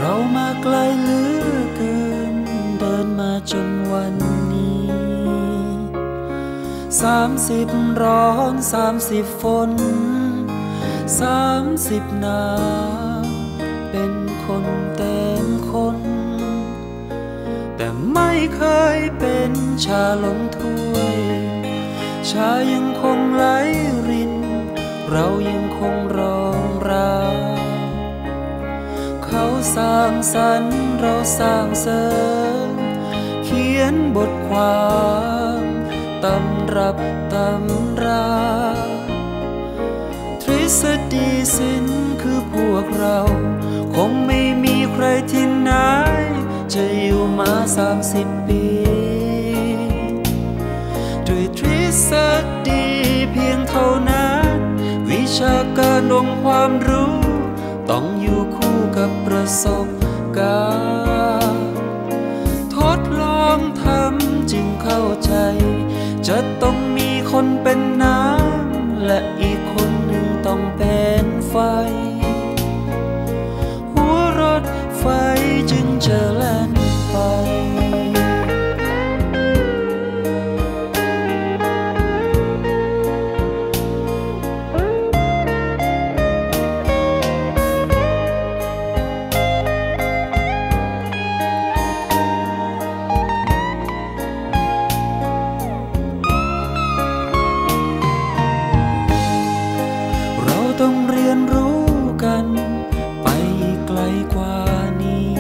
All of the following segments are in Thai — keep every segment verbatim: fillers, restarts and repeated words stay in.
เรามาไกลเหลือเกินเดินมาจนวันนี้สามสิบร้อนสามสิบฝนสามสิบหนาวเป็นคนเต็มคนแต่ไม่เคยเป็นชาล้นถ้วยชายังคงไหลรินเรายังคงร้องราเขาสร้างสรรค์เราสร้างเสริมเขียนบทความตำรับตำราทฤษฎีศิลป์คือพวกเราคงไม่มีใครที่ไหนจะอยู่มาสามสิบปีด้วยทฤษฎีเพียงเท่านั้นวิชาการองค์ความรู้ต้องอยู่คู่กับประสบการณ์ทดลองทำจึงเข้าใจจะต้องมีคนเป็นน้ำและอีกคนหนึ่งต้องเป็นไฟหัวรถไฟจึงจะแล่นไปต้องเรียนรู้กันไปไกลกว่านี้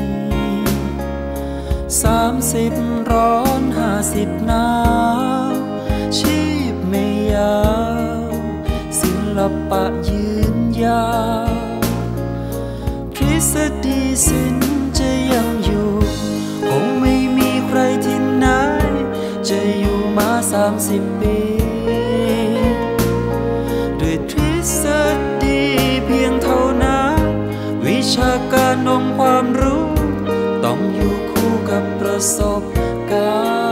สามสิบร้อนห้าสิบหนาวชีพไม่ยาวศิลปะยืนยาวทฤษฎีศิลป์จะยังอยู่คงไม่มีใครที่ไหนจะอยู่มาสามสิบปีด้วยทฤษฎีเพียงเท่านั้นวิชาการองค์ความรู้ต้องอยู่คู่กับประสบการณ์